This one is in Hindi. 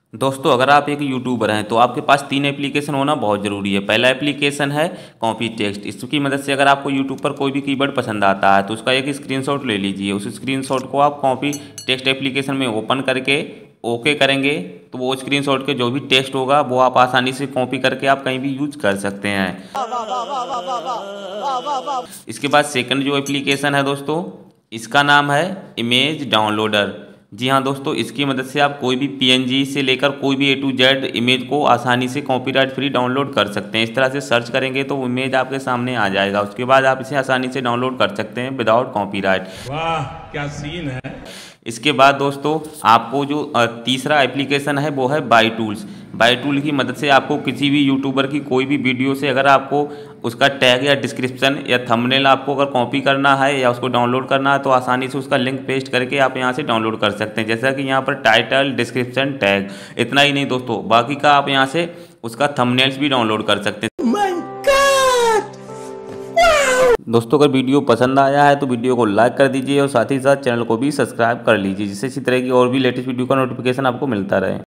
दोस्तों अगर आप एक यूट्यूबर हैं तो आपके पास 3 एप्लीकेशन होना बहुत ज़रूरी है। पहला एप्लीकेशन है कॉपी टेक्स्ट। इसकी मदद से अगर आपको यूट्यूब पर कोई भी कीवर्ड पसंद आता है तो उसका एक स्क्रीनशॉट ले लीजिए। उस स्क्रीनशॉट को आप कॉपी टेक्स्ट एप्लीकेशन में ओपन करके ओके करेंगे तो वो स्क्रीनशॉट के जो भी टेक्स्ट होगा वो आप आसानी से कॉपी करके आप कहीं भी यूज कर सकते हैं। इसके बाद सेकंड जो एप्लीकेशन है दोस्तों, इसका नाम है इमेज डाउनलोडर। जी हाँ दोस्तों, इसकी मदद से आप कोई भी पीएनजी से लेकर कोई भी A to Z इमेज को आसानी से कॉपीराइट फ्री डाउनलोड कर सकते हैं। इस तरह से सर्च करेंगे तो इमेज आपके सामने आ जाएगा। उसके बाद आप इसे आसानी से डाउनलोड कर सकते हैं विदाउट कॉपीराइट। वाह क्या सीन है। इसके बाद दोस्तों आपको जो तीसरा एप्लीकेशन है वो है बाई टूल्स। बाई टूल की मदद से आपको किसी भी यूट्यूबर की कोई भी वीडियो से अगर आपको उसका टैग या डिस्क्रिप्शन या थंबनेल आपको अगर कॉपी करना है या उसको डाउनलोड करना है तो आसानी से उसका लिंक पेस्ट करके आप यहाँ से डाउनलोड कर सकते हैं। जैसा कि यहाँ पर टाइटल, डिस्क्रिप्शन, टैग, इतना ही नहीं दोस्तों, बाकी का आप यहाँ से उसका थंबनेल्स भी डाउनलोड कर सकते हैं। दोस्तों अगर वीडियो पसंद आया है तो वीडियो को लाइक कर दीजिए और साथ ही साथ चैनल को भी सब्सक्राइब कर लीजिए, जिससे इसी तरह की और भी लेटेस्ट वीडियो का नोटिफिकेशन आपको मिलता रहे।